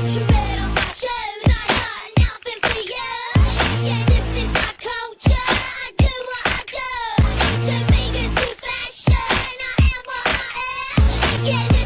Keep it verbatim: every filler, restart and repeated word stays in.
Tread on my shoes, I got nothing for you. Yeah, this is my culture, I do what I do. To me, it's too fashion, I am what I am. Yeah,